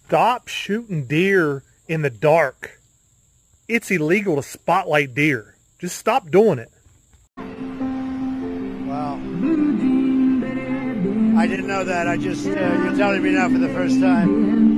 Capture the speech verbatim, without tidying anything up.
Stop shooting deer in the dark. It's illegal to spotlight deer. Just stop doing it. Wow. I didn't know that. I just, uh, you're telling me now for the first time.